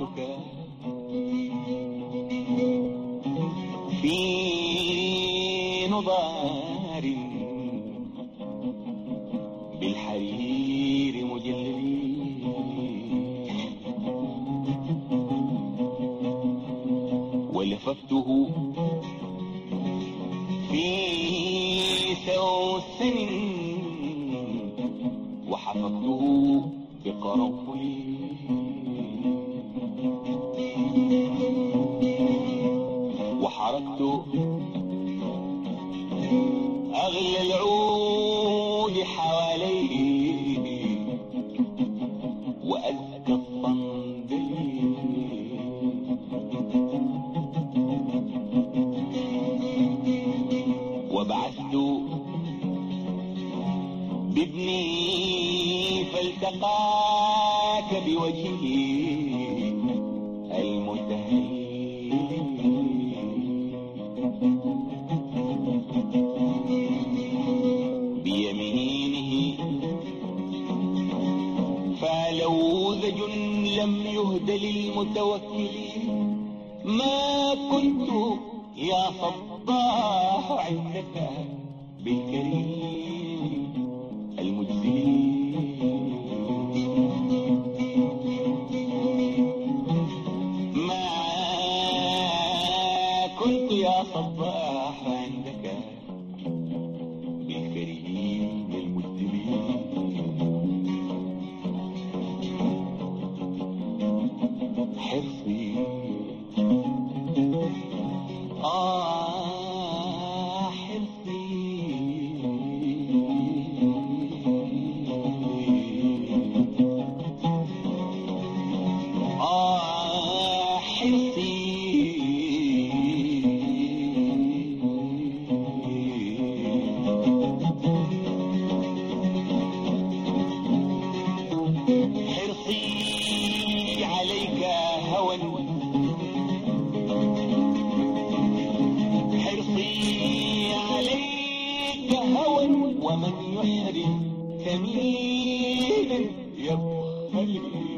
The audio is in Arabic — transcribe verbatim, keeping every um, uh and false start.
عرفتك في نضار بالحرير مجللين، ولففته في سوسن وحفظته بقرنفل، وحركت أغلى العود حواليه وأزكى الصندل، وبعثت بابني فالتقاك بوجهه المتهيئ، بيمينه فلوذج لم يهد للمتوكلين، ما كنت يا صباح عندك بالكريم المجزي، ما كنت يا صباح عندك بالكريم المجزي. حرصي آه حرصي آه حرصي حرصي عليك هوى، حرصي عليك هوى، ومن يحرم كمين يبخل